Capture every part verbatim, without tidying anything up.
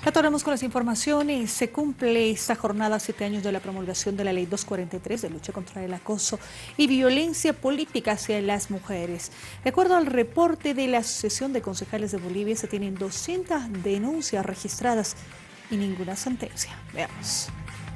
Retornamos con las informaciones. Se cumple esta jornada siete años de la promulgación de la Ley doscientos cuarenta y tres de lucha contra el acoso y violencia política hacia las mujeres. De acuerdo al reporte de la Asociación de Concejales de Bolivia, se tienen doscientas denuncias registradas y ninguna sentencia. Veamos.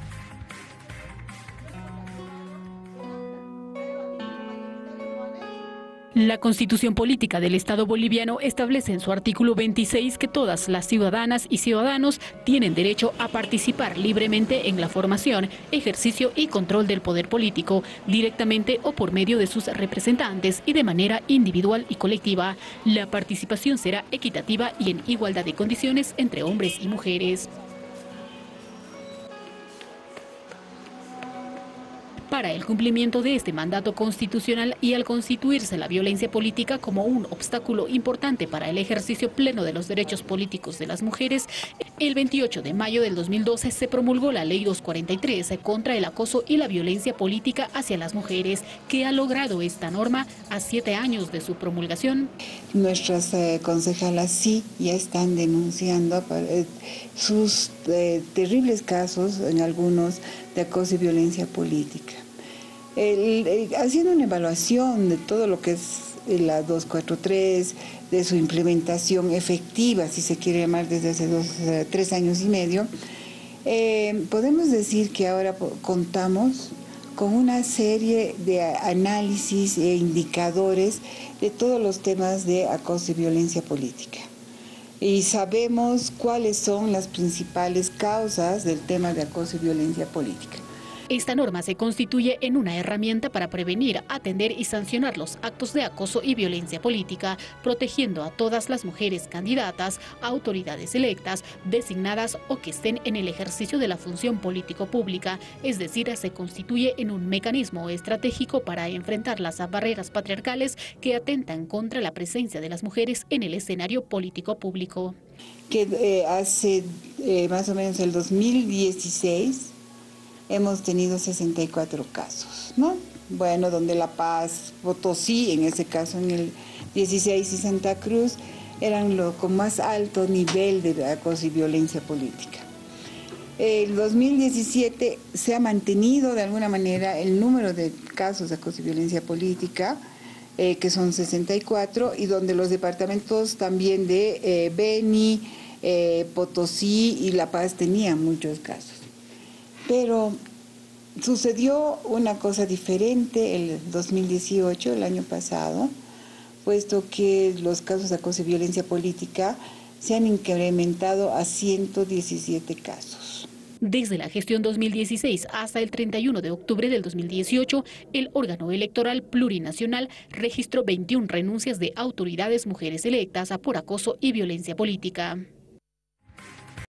La Constitución Política del Estado boliviano establece en su artículo veintiséis que todas las ciudadanas y ciudadanos tienen derecho a participar libremente en la formación, ejercicio y control del poder político, directamente o por medio de sus representantes y de manera individual y colectiva. La participación será equitativa y en igualdad de condiciones entre hombres y mujeres. Para el cumplimiento de este mandato constitucional y al constituirse la violencia política como un obstáculo importante para el ejercicio pleno de los derechos políticos de las mujeres, el veintiocho de mayo del dos mil doce se promulgó la Ley doscientos cuarenta y tres contra el acoso y la violencia política hacia las mujeres, que ha logrado esta norma a siete años de su promulgación. Nuestras eh, concejalas sí ya están denunciando eh, sus eh, terribles casos, en algunos, de acoso y violencia política. El, el, haciendo una evaluación de todo lo que es la doscientos cuarenta y tres, de su implementación efectiva, si se quiere llamar, desde hace dos, tres años y medio, eh, podemos decir que ahora contamos con una serie de análisis e indicadores de todos los temas de acoso y violencia política. Y sabemos cuáles son las principales causas del tema de acoso y violencia política. Esta norma se constituye en una herramienta para prevenir, atender y sancionar los actos de acoso y violencia política, protegiendo a todas las mujeres candidatas, a autoridades electas, designadas o que estén en el ejercicio de la función político-pública. Es decir, se constituye en un mecanismo estratégico para enfrentar las barreras patriarcales que atentan contra la presencia de las mujeres en el escenario político-público. Que eh, hace eh, más o menos el dos mil dieciséis... hemos tenido sesenta y cuatro casos, ¿no? Bueno, donde La Paz, Potosí, en ese caso en el dieciséis, y Santa Cruz, eran los con más alto nivel de acoso y violencia política. El dos mil diecisiete se ha mantenido de alguna manera el número de casos de acoso y violencia política, eh, que son sesenta y cuatro, y donde los departamentos también de eh, Beni, eh, Potosí y La Paz tenían muchos casos. Pero sucedió una cosa diferente el dos mil dieciocho, el año pasado, puesto que los casos de acoso y violencia política se han incrementado a ciento diecisiete casos. Desde la gestión dos mil dieciséis hasta el treinta y uno de octubre del dos mil dieciocho, el órgano electoral plurinacional registró veintiuna renuncias de autoridades mujeres electas por acoso y violencia política.